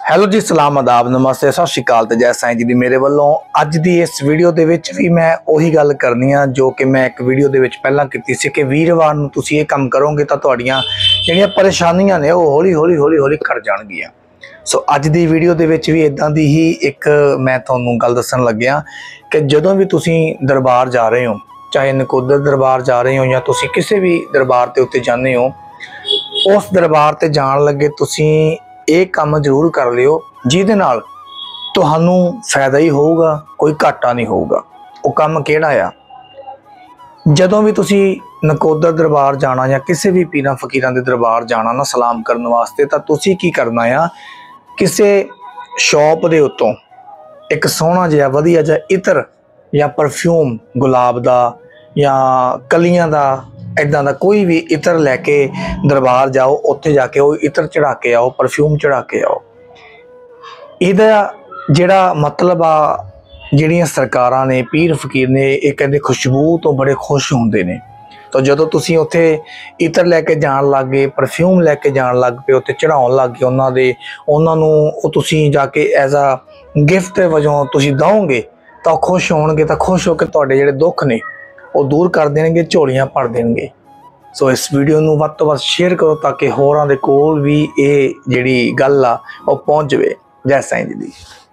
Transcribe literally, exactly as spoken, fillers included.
Hello ਜੀ, ਸਲਾਮ ਆਦਾਬ, ਨਮਸਤੇ, ਸਤਿ ਸ਼੍ਰੀ ਅਕਾਲ ਤੇ ਜੈ ਸਾਈਂ ਜੀ ਦੀ ਮੇਰੇ ਵੱਲੋਂ। ਅੱਜ ਦੀ ਇਸ ਵੀਡੀਓ ਦੇ ਵਿੱਚ ਵੀ ਮੈਂ ਉਹੀ ਗੱਲ ਕਰਨੀ ਆ ਜੋ ਕਿ ਮੈਂ ਇੱਕ ਵੀਡੀਓ ਦੇ ਵਿੱਚ ਪਹਿਲਾਂ ਕੀਤੀ ਸੀ ਕਿ ਵੀਰਵਾਰ ਨੂੰ ਤੁਸੀਂ ਇਹ ਕੰਮ ਕਰੋਗੇ ਤਾਂ ਤੁਹਾਡੀਆਂ ਜਿਹੜੀਆਂ ਪਰੇਸ਼ਾਨੀਆਂ ਨੇ ਉਹ ਹੌਲੀ ਹੌਲੀ ਹੌਲੀ ਹੌਲੀ ਘਟ ਜਾਣਗੀਆਂ। ਸੋ ਅੱਜ ਦੀ ਵੀਡੀਓ ਦੇ ਵਿੱਚ ਵੀ ਇਦਾਂ ਦੀ ਹੀ ਇੱਕ ਮੈਂ ਤੁਹਾਨੂੰ ਗੱਲ ਦੱਸਣ ਲੱਗਿਆ ਕਿ ਜਦੋਂ ਵੀ ਤੁਸੀਂ ਦਰਬਾਰ ਜਾ ਰਹੇ ਹੋ, ਚਾਹੇ ਨਕੋਦਰ ਦਰਬਾਰ ਜਾ ਰਹੇ ਹੋ ਜਾਂ ਤੁਸੀਂ ਕਿਸੇ ਵੀ ਦਰਬਾਰ ਦੇ ਉੱਤੇ ਜਾਂਦੇ ਹੋ, ਉਸ ਦਰਬਾਰ ਤੇ ਜਾਣ ਲੱਗੇ ਤੁਸੀਂ ਇਹ ਕੰਮ ਜ਼ਰੂਰ ਕਰ ਲਿਓ ਜਿਹਦੇ ਨਾਲ ਤੁਹਾਨੂੰ ਫਾਇਦਾ ਹੀ ਹੋਊਗਾ, ਕੋਈ ਘਾਟਾ ਨਹੀਂ ਹੋਊਗਾ। ਉਹ ਕੰਮ ਕਿਹੜਾ ਆ? ਜਦੋਂ ਵੀ ਤੁਸੀਂ ਨਕੋਦਰ ਦਰਬਾਰ ਜਾਣਾ ਜਾਂ ਕਿਸੇ ਵੀ ਪੀਰਾਂ ਫਕੀਰਾਂ ਦੇ ਦਰਬਾਰ ਜਾਣਾ ਨਾ ਸਲਾਮ ਕਰਨ ਵਾਸਤੇ, ਤਾਂ ਤੁਸੀਂ ਕੀ ਕਰਨਾ ਆ, ਕਿਸੇ ਸ਼ੌਪ ਦੇ ਉੱਤੋਂ ਇੱਕ ਸੋਹਣਾ ਜਿਹਾ ਵਧੀਆ ਜਿਹਾ ਇਤਰ ਜਾਂ ਪਰਫਿਊਮ, ਗੁਲਾਬ ਦਾ ਜਾਂ ਕਲੀਆਂ ਦਾ, ਇੱਦਾਂ ਦਾ ਕੋਈ ਵੀ ਇਤਰ ਲੈ ਕੇ ਦਰਬਾਰ ਜਾਓ। ਉੱਥੇ ਜਾ ਕੇ ਉਹ ਇਤਰ ਚੜਾ ਕੇ ਆਓ, ਪਰਫਿਊਮ ਚੜਾ ਕੇ ਆਓ। ਇਹਦਾ ਜਿਹੜਾ ਮਤਲਬ ਆ, ਜਿਹੜੀਆਂ ਸਰਕਾਰਾਂ ਨੇ, ਪੀਰ ਫਕੀਰ ਨੇ, ਇਹ ਕਹਿੰਦੇ ਖੁਸ਼ਬੂ ਤੋਂ ਬੜੇ ਖੁਸ਼ ਹੁੰਦੇ ਨੇ। ਤਾਂ ਜਦੋਂ ਤੁਸੀਂ ਉੱਥੇ ਇਤਰ ਲੈ ਕੇ ਜਾਣ ਲੱਗ ਗਏ, ਪਰਫਿਊਮ ਲੈ ਕੇ ਜਾਣ ਲੱਗ ਪਏ, ਉੱਥੇ ਚੜਾਉਣ ਲੱਗ ਗਏ ਉਹਨਾਂ ਦੇ ਉਹਨਾਂ ਨੂੰ ਉਹ ਤੁਸੀਂ ਜਾ ਕੇ ਐਜ਼ ਆ ਗਿਫਟ ਵਜੋਂ ਤੁਸੀਂ ਦਓਗੇ ਤਾਂ ਉਹ ਖੁਸ਼ ਹੋਣਗੇ। ਤਾਂ ਖੁਸ਼ ਹੋ ਕੇ ਤੁਹਾਡੇ ਜਿਹੜੇ ਦੁੱਖ ਨੇ ਉਹ ਦੂਰ ਕਰ ਦੇਣਗੇ, ਝੋਲੀਆਂ ਭਰ ਦੇਣਗੇ। ਸੋ ਇਸ ਵੀਡੀਓ ਨੂੰ ਵੱਧ ਤੋਂ ਵੱਧ ਸ਼ੇਅਰ ਕਰੋ ਤਾਂ ਕਿ ਹੋਰਾਂ ਦੇ ਕੋਲ ਵੀ ਇਹ ਜਿਹੜੀ ਗੱਲ ਆ ਉਹ ਪਹੁੰਚ ਜਾਵੇ। ਜੈ ਸਾਈਂ ਜੀ ਦੀ।